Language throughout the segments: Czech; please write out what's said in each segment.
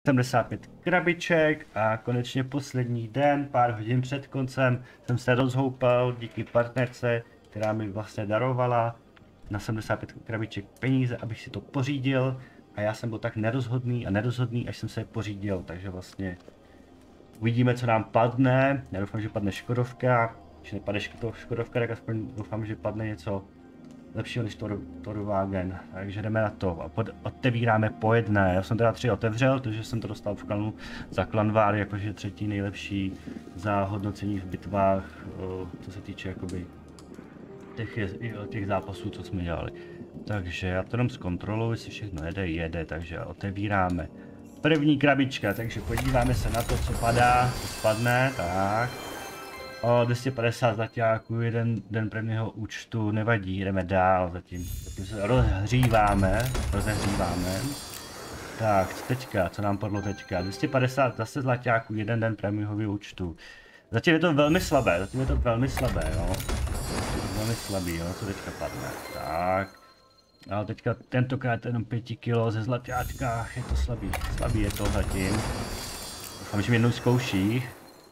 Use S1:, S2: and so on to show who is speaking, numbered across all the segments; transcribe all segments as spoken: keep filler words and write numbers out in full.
S1: sedmdesát pět krabiček a konečně poslední den, pár hodin před koncem, jsem se rozhoupal díky partnerce, která mi vlastně darovala na sedmdesát pět krabiček peníze, abych si to pořídil. A já jsem byl tak nerozhodný a nerozhodný, až jsem se je pořídil, takže vlastně uvidíme, co nám padne. Já doufám, že padne Škodovka. Když nepadne Škodovka, tak aspoň doufám, že padne něco lepšího než Torwagen. Takže jdeme na to a otevíráme po jedné. Já jsem teda tři otevřel, takže jsem to dostal v klanu za Klanvár, jakože třetí nejlepší za hodnocení v bitvách, co se týče jakoby těch, těch zápasů, co jsme dělali. Takže já to jenom zkontroluji, jestli všechno jede, jede, takže otevíráme. První krabička, takže podíváme se na to, co padá, co spadne, tak. O, dvě stě padesát zlaťáků, jeden den prvního účtu, nevadí, jdeme dál, zatím, zatím se rozhříváme, rozehříváme. Tak, co teďka, co nám padlo teďka, dvě stě padesát zase zlaťáků, jeden den prvního účtu. Zatím je to velmi slabé, zatím je to velmi slabé, jo. Velmi slabý, jo, co teďka padne, tak. Ale teďka tentokrát jenom pět kilo ze zlaťáčkách, je to slabý, slabý je to zatím. Doufám, že mi jednou zkouší.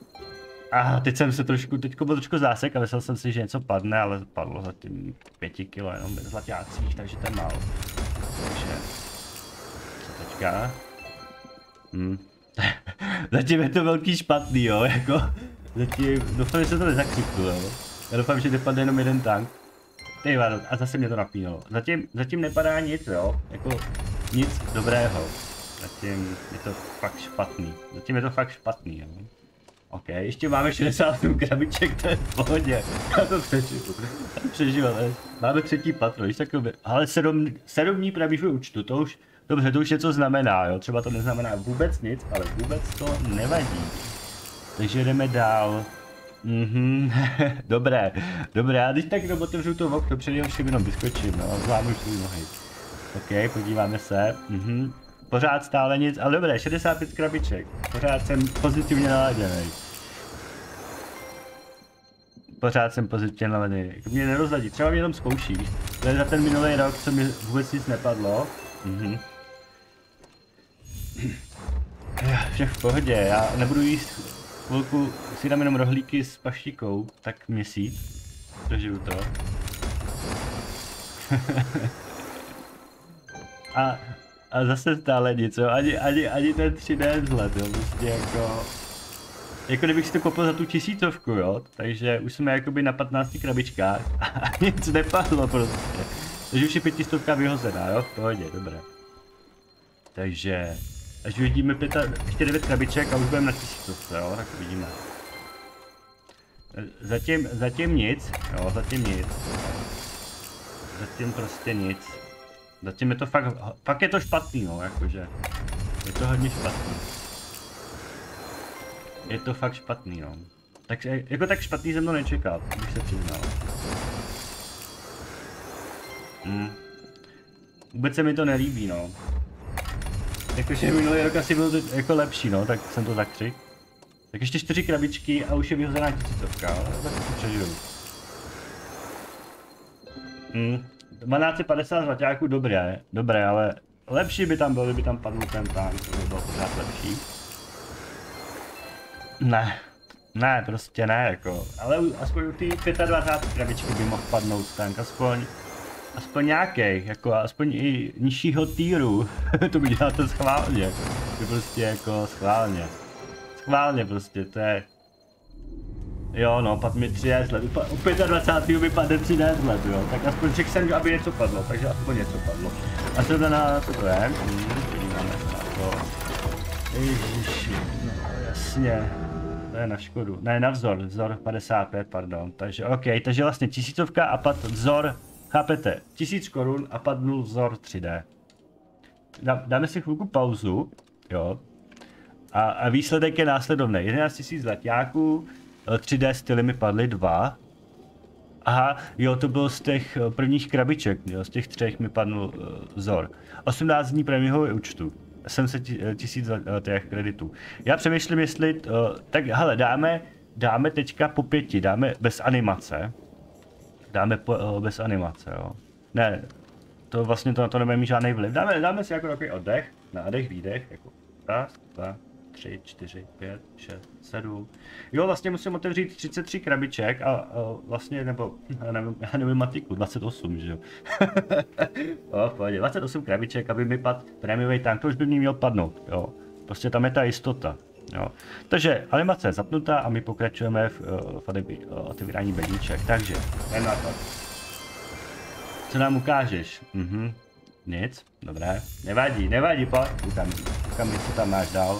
S1: A teď jsem se trošku, teďko byl trošku zásek a myslel jsem si, že něco padne, ale padlo zatím pět kilo jenom bez zlaťácích, takže to je málo. Takže, co teďka? Hm. Zatím je to velký špatný, jo, jako, zatím, doufám, že se to nezakřipnu, jo. Já doufám, že vypadne jenom jeden tank. Ty vado, a zase mě to napínalo. Zatím, zatím nepadá nic, jo, jako nic dobrého. Zatím je to fakt špatný. Zatím je to fakt špatný, jo. OK, ještě máme šedesát osm krabiček, to je v pohodě. Já to přežiju. Přežiju, ale máme třetí patro, víš takové. Ale sedm, sedm dní pravýho účtu, to už, dobře, to už něco znamená, jo. Třeba to neznamená vůbec nic, ale vůbec to nevadí. Takže jdeme dál. Mhm, dobré, dobré, a když tak jenom otevřu to okno, především jenom vyskočím, no, zvládnu svůj nohy. OK, podíváme se, mhm, pořád stále nic, ale dobré, šedesát pět krabiček, pořád jsem pozitivně naladěný. Pořád jsem pozitivně naladěný, jako mě nerozladí, třeba mě jenom zkouší, to je za ten minulý rok, co mi vůbec nic nepadlo. Mhm. Všech v pohodě, já nebudu jíst. Chvilku si dám jenom rohlíky s paštikou, tak měsíc, dožiju to. a, a zase stále nic, jo, ani, ani, ani ten tři dé vzhled, jo, prostě jako... Jako kdybych si to koupil za tu tisícovku, jo, takže už jsme jakoby na patnácti krabičkách a nic nepadlo prostě. Takže už je pětistovka vyhozená, jo, v pohodě, dobré. Takže... Až vidíme pět, ještě devět krabiček a už budeme na tisícovce, jo, tak vidíme. Zatím, zatím nic, jo, zatím nic. Zatím prostě nic. Zatím je to fakt, fakt je to špatný, no, jakože. Je to hodně špatný. Je to fakt špatný, no. Tak, jako tak špatný jsem to nečekal, bych se přiznal. Hmm. Vůbec se mi to nelíbí, no. Jakože minulý rok asi byl to jako lepší, no, tak jsem to zakřik. Tak ještě čtyři krabičky a už je vyhozená tisícovka, ale tak to přežiju. Hmm, dvanáct padesát zlaťáků, dobré, dobré, ale lepší by tam bylo, kdyby tam padl ten tank, to by bylo pořád lepší. Ne, ne, prostě ne, jako, ale aspoň u té dvacet pět krabičky by mohl padnout tank, aspoň. Aspoň nějaký, jako aspoň i nižšího týru, to by děláte schválně, to prostě jako schválně, schválně prostě, to je, jo no, padl mi tři dé zlet, u dvacet pět vypadne tři dé zlet, jo, tak aspoň řekl jsem, aby něco padlo, takže aspoň něco padlo. A co to na, co to je, hmm, podíváme se na to, ježiši, no jasně, to je na škodu, ne na vzor, vzor padesát pět, pardon, takže ok, takže vlastně tisícovka a pad vzor. Chápete, tisíc korun a padnul vzor tři dé. Dá, dáme si chvilku pauzu, jo. A, a výsledek je následovný. jedenáct tisíc zlaťáků, tři dé styly mi padly dva. Aha, jo, to bylo z těch prvních krabiček, jo, z těch třech mi padnul uh, vzor. osmnáct dní prémiového účtu, sedm set tisíc uh, těch kreditů. Já přemýšlím, jestli, uh, tak hele, dáme, dáme teďka po pěti, dáme bez animace. Dáme po, uh, bez animace, jo. Ne, to vlastně to na to nebude mít žádný vliv. Dáme, dáme si jako takový oddech, nádech, výdech, jako Raz, dva, tři, čtyři, pět, šest, sedm. Jo, vlastně musím otevřít třicet tři krabiček a, a vlastně, nebo, já nevím, já nevím matiku, dvacet osm, že jo. O, pohodě, dvacet osm krabiček, aby mi padl prémiový tank, to už by mi měl padnout, jo. Prostě tam je ta jistota, jo. Takže animace je zapnutá a my pokračujeme v, v otevírání bedníček, takže, jdem na to. Co nám ukážeš? Mhm. Nic, dobré, nevadí, nevadí, pojď, ukam, ukam mi, co tam máš dál.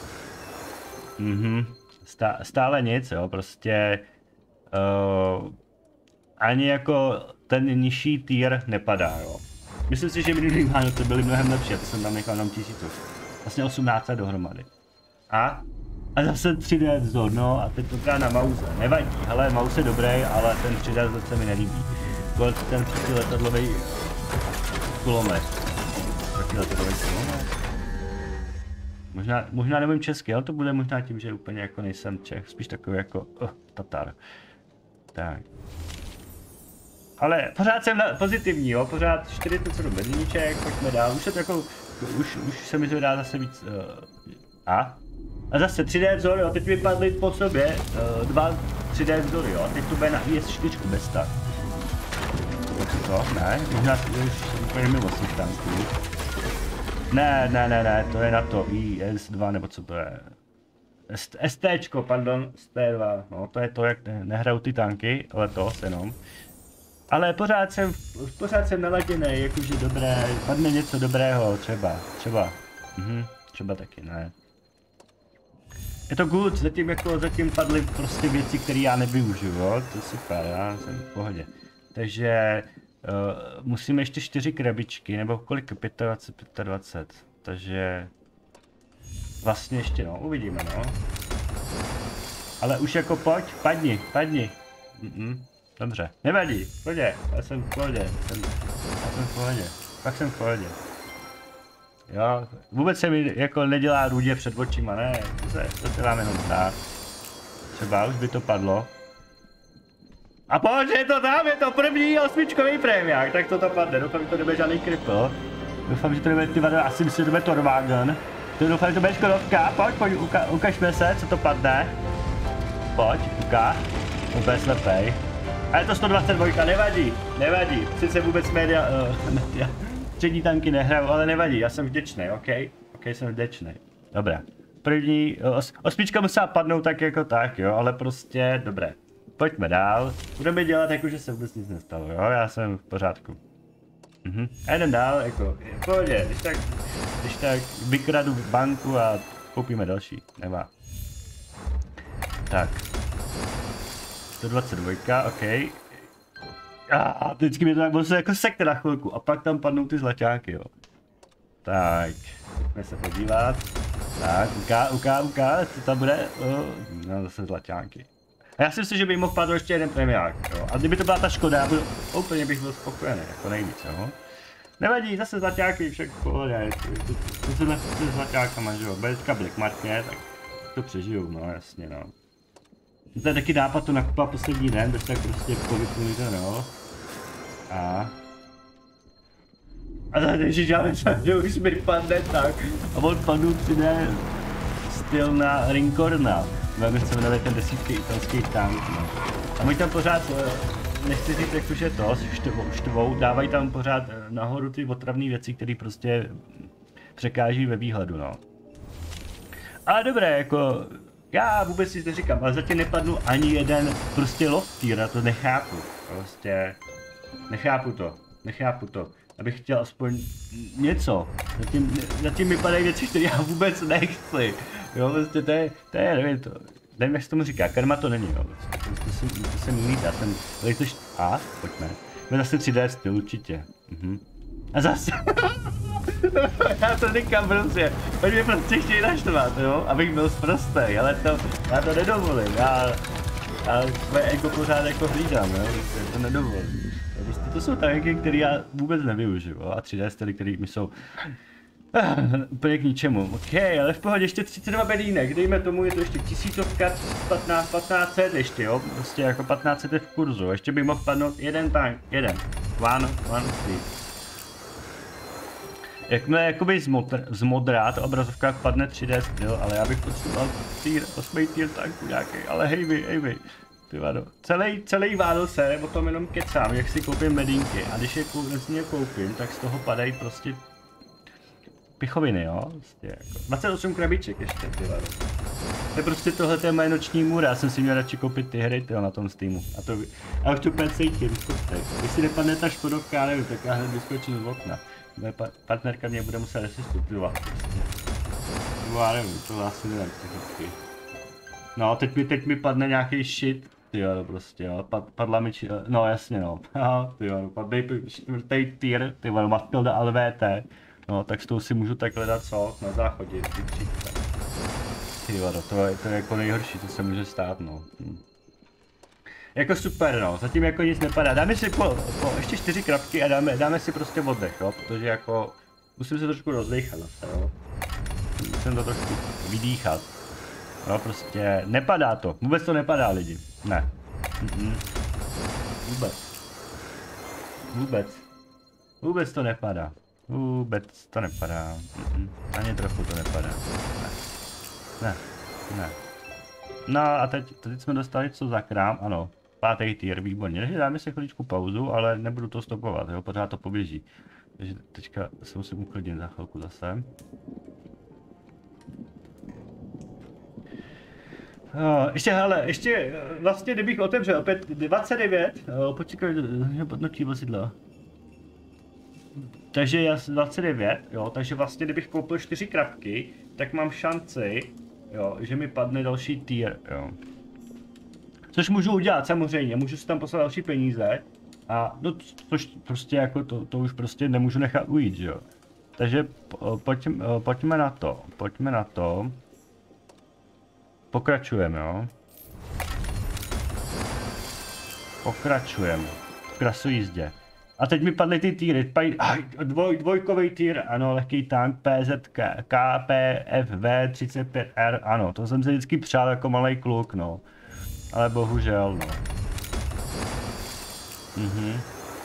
S1: Mhm, Stá, stále nic, jo, prostě uh, ani jako ten nižší tier nepadá, jo. Myslím si, že minulý Vánoce byly mnohem lepší, to jsem tam nechal jenom tisícovku. Vlastně osmnáct dohromady. A? A zase tři dé vzor, no a teď to na Mause, nevadí, hele, Mause je dobrý, ale ten tři dé vzor se mi nelíbí. Ten protiletadlový kulomet. Protiletadlový kulomet. Možná, možná nevím česky, ale to bude možná tím, že úplně jako nejsem Čech, spíš takový jako uh, Tatar. Tak. Ale pořád jsem na, pozitivní, jo, pořád čtyřicet sedm bedníček, pojďme dál, už je to jako, už, už se mi to dá zase víc, uh, a? A zase tři dé vzory, jo, teď vypadly po sobě uh, dva tři dé vzory, jo, teď to bude na I S čtyři bez tak. Co? Ne, možná už úplně mimo těch tanků. Ne, ne, ne, ne, to je na to I S dva, nebo co to je? STčko, pardon, S T dva, no to je to, jak ne, nehrajou ty tanky, letos jenom. Ale pořád jsem, pořád jsem naladěný, jakože dobré, padne něco dobrého, třeba, třeba, mhm, třeba taky, ne. Je to good, zatím jako, zatím padly prostě věci, které já nevyužiju, jo, to je super, já jsem v pohodě. Takže uh, musíme ještě čtyři krabičky, nebo kolik, dvacet pět, dvacet pět, takže vlastně ještě no, uvidíme no. Ale už jako pojď, padni, padni. Mm -mm, dobře, nevadí, pohodě, já jsem v pohodě, jsem, já jsem v pohodě, pak jsem v pohodě. Jo, vůbec se mi jako nedělá růdě před očima, ne, to se, to se vám jenom zdá. Třeba už by to padlo. A pojď, je to tam, je to první osmičkový prémiák, tak to to padne, doufám, že to nebude žádný kripl. Doufám, že to nebude ty vado, asi myslím, že to bude Torwagen. To doufám, že to bude Škodovka, pojď, pojď, uka ukažme se, co to padne. Pojď, ukáž, to bude slepej. A je to sto dvacet dva, nevadí, nevadí, sice vůbec média, uh, média, střední tanky nehraju, ale nevadí, já jsem vděčný, ok? Ok, jsem vděčný, dobré. První, os, osmička musela padnout tak jako tak, jo, ale prostě, dobré. Pojďme dál, budeme dělat jako, že se vůbec nic nestalo, jo, já jsem v pořádku. Mhm. A jdem dál, jako, v pohodě, když tak, když tak vykradu banku a koupíme další, nemá. Tak. sto dvacet dva, ok. A vždycky mi to tak bylo jako sekte na chvilku a pak tam padnou ty zlaťáky, jo. Tak, pojďme se podívat. Tak, uká, uká, uká, co tam bude? Oh, no zase zlaťáky. A já si myslím, že by mohl padnout ještě jeden premiák, jo. A kdyby to byla ta Škoda, já byl, úplně bych byl spokojený, jako nejvíc, jo. Nevadí, zase zlaťáky, však v pohodě, to se s zlaťákama, že jo. Bude teďka Black Market, tak to přežiju, no jasně, no. To je taky nápad to nakupovat poslední den, bez tak prostě povypnuli to, no. A... A tady, že já myslím, že už mi padne tak. A on padl tři dé styl na Rincorna. Velmi se jmenuje ten desítky italský tank, no. A my tam pořád, nechci říct, jak už je to, štvou, štvou, dávají tam pořád nahoru ty otravné věci, které prostě překáží ve výhledu, no. Ale dobré, jako... Já vůbec nic neříkám, ale zatím nepadnu ani jeden prostě loft tier, já to nechápu, prostě nechápu to, nechápu to, abych chtěl aspoň něco, zatím, zatím mi padají věci, které já vůbec nechci, jo, prostě to je, to je, nevím to, nevím jak se tomu říká, karma to není, jo, prostě, to, se, to se mýlí, já jsem, lejtož, a, pojďme, jsme zase tři dé styl určitě, mhm. A zase, já to říkám prostě, oni mě prostě chtějí naštvat, jo, abych byl sprostej, ale to, já to nedovolím, já, já své ego pořád jako hlídám, jo, prostě to nedovolím. Prostě to jsou tanky, které já vůbec nevyužiju, jo, a tři dé styly, které mi jsou uh, úplně k ničemu. Ok, ale v pohodě ještě třicet dva bedínek, dejme tomu, je to ještě tisícovka, patnáct, patnáct set ještě, jo, prostě jako patnáct set je v kurzu, ještě bych mohl padnout jeden tank, jeden, one, one, three. Jakmile jakoby zmodr, zmodrá, ta obrazovka padne tři dé styl, ale já bych potřeboval týr, osmý týr tanku nějaký, ale hej vy, hej vy. Ty vado. Celý, celý Vánoce o tom jenom kecám, jak si koupím medinky a když je kou, koupím, tak z toho padají prostě pichoviny, jo? Prostě jako dvacet osm krabiček ještě, ty vado. To je prostě tohle je moje noční můra, já jsem si měl radši koupit ty hry, tyjo, na tom Steamu. A to a už to úplně cítím, vyskočte. Jestli nepadne ta Škodovka, já nevím, tak já hned vyskočím z okna. Moje pa partnerka mě bude muset resistupovat prostě. Nebo já nevím, to asi nevím, ty no, teď mi, teď mi padne nějaký shit, tyjo, prostě, jo, Pad, padla mi, či, no jasně, no, haha, tyjo, padnej čtvrtý tier, tyjo, Matilda L V T, no, tak s tou si můžu takhle dát co, na záchodě, ty příklad. Tyjo, to je, to je jako nejhorší, to se může stát, no. Hm. Jako super, no, zatím jako nic nepadá, dáme si po, po ještě čtyři krabky a dáme, dáme si prostě oddech, jo, protože jako, musím se trošku rozdechat zase, jo. Musím to trošku vydýchat. No prostě nepadá to, vůbec to nepadá lidi, ne. Mm -mm. Vůbec. Vůbec. Vůbec to nepadá. Vůbec to nepadá. Mm -mm. Ani trochu to nepadá. Ne. Ne. Ne. No a teď, teď jsme dostali co za krám, ano. Pátý tier, výborně. Takže dáme si chviličku pauzu, ale nebudu to stopovat, jo, pořád to poběží. Takže teďka se musím uklidnit za chvilku zase. Uh, ještě, hele, ještě, vlastně kdybych otevřel opět dvacet devět, uh, počkej, podnotí vozidlo. Takže já dvacet devět, jo, takže vlastně kdybych koupil čtyři krabky, tak mám šanci, jo, že mi padne další tier, jo. Což můžu udělat samozřejmě, můžu si tam poslat další peníze, a no, což prostě jako to, to už prostě nemůžu nechat ujít, jo. Takže pojď, pojďme na to, pojďme na to. Pokračujeme, jo. Pokračujeme. V krasojízdě. A teď mi padly ty týry. Dvoj, dvojkový týr, ano, lehký tank, P Z K, K P F V třicet pět R, ano, to jsem si vždycky přál jako malý kluk, no. Ale bohužel, no. Mhm.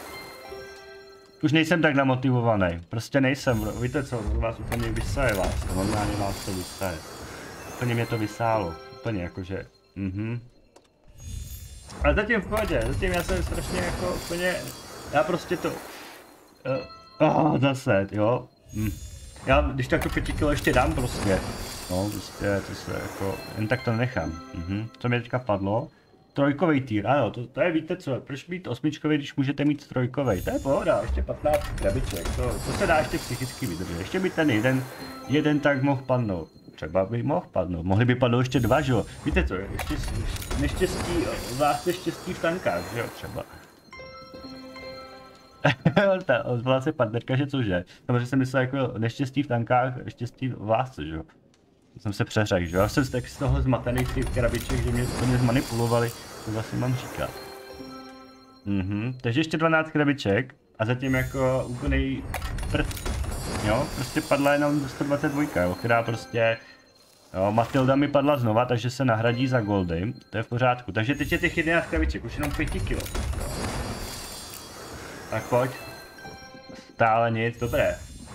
S1: Už nejsem tak namotivovaný, prostě nejsem, víte co, vás úplně vysaje vás, to normálně vás to vysaje. Úplně mě to vysálo, úplně jakože, mhm. Ale zatím v pohodě, zatím já jsem strašně jako úplně, já prostě to, uh, oh, zase, jo. Hm. Já když tak to pěti kilo ještě dám prostě, no prostě to se jako, jen tak to nechám, mhm. Co mi teďka padlo? Trojkový týr, ano, to, to je, víte co, proč být osmičkový, když můžete mít trojkový, to je pohoda, ještě patnáct krabiček, to, to se dá ještě psychicky vydržet, ještě by ten jeden, jeden tak mohl padnout, třeba by mohl padnout, mohli by padnout ještě dva, že jo, víte co, ještě neštěstí, vás štěstí v tankách, že jo, třeba. Ta ozvala se partnerka, že cože, samozřejmě jsem myslel jako neštěstí v tankách, štěstí v lásce, že jo. Jsem se přeřekl, že jo, já jsem tak z toho zmatený z těch krabiček, že mě úplně zmanipulovali, to vlastně mám říkat. Mhm, takže ještě dvanáct krabiček a zatím jako úplnej prd, jo, prostě padla jenom sto dvacet dva, jo, která prostě, jo, Matilda mi padla znova, takže se nahradí za goldy, to je v pořádku, takže teď je těch jedenáct krabiček, už jenom pět kilo. Jo. Tak pojď, stále nic, dobré.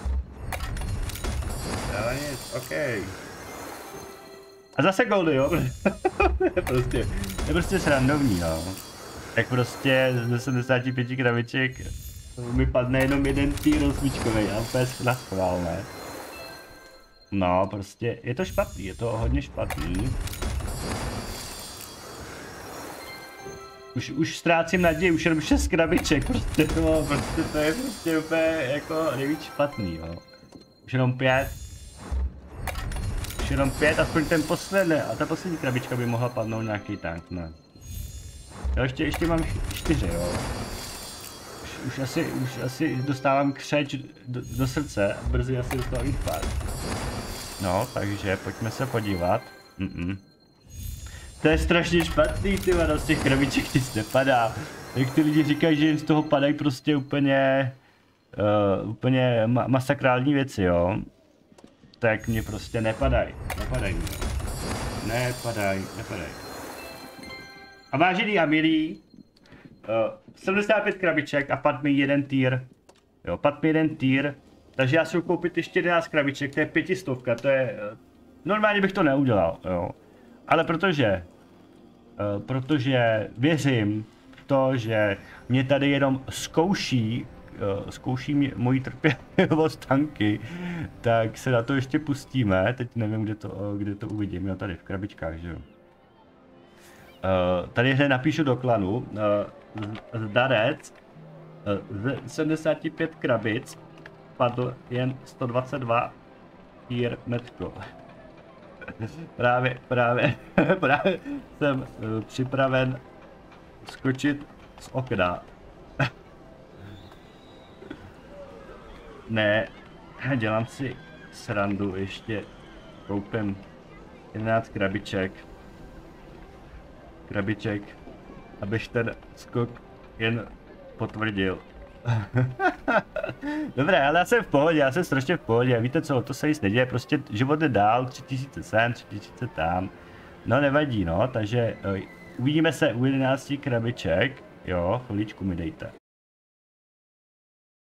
S1: Stále nic, okej. Okay. A zase goldy, jo, je prostě, je prostě srandovní, no. Tak prostě ze sedmdesáti pěti krabiček mi padne jenom jeden týr osmičkovej a úplně naschvál, ne? No, prostě je to špatný, je to hodně špatný. Už, už ztrácím naději, už jenom šest krabiček, prostě, no, prostě to je prostě úplně jako nejvíc špatný, jo. Už jenom pět. Už jenom pět, aspoň ten poslední, a ta poslední krabička by mohla padnout nějaký tank, ne. Jo, ještě, ještě mám čtyři, jo. Už, už, asi, už asi dostávám křeč do, do srdce a brzy asi dostávám jich pár. No, takže pojďme se podívat. Mm -mm. To je strašně špatný, ty vado, z těch krabiček nic nepadá. Jak ty lidi říkají, že jim z toho padají prostě úplně, uh, úplně ma masakrální věci, jo. Tak mě prostě nepadají, nepadají mi, jo. Nepadají, nepadají. A vážený a milí, uh, sedmdesát pět krabiček a pad mi jeden týr. Jo, pad mi jeden týr Takže já si jdu koupit ještě jedenáct krabiček, to je pětistovka, to je... Normálně bych to neudělal, jo. Ale protože... Uh, protože věřím v to, že mě tady jenom zkouší, uh, zkouší mě, moji trpělivost tanky, tak se na to ještě pustíme. Teď nevím, kde to, uh, kde to uvidím, jo, tady v krabičkách, že jo. Uh, tady hned napíšu do klanu, uh, zdarec, uh, z sedmdesát pět krabic padl jen sto dvacet dva tier metko. Právě, právě, právě jsem uh, připraven skočit z okna. Ne, dělám si srandu, ještě koupím jedenáct krabiček. Krabiček, abych ten skok jen potvrdil. Dobré, ale já jsem v pohodě, já jsem strašně v pohodě, víte co, to se nic neděje, prostě život je dál, tři tisíce sem, tři tisíce tam, no nevadí no, takže uh, uvidíme se u jedenácti krabiček, jo, chviličku mi dejte.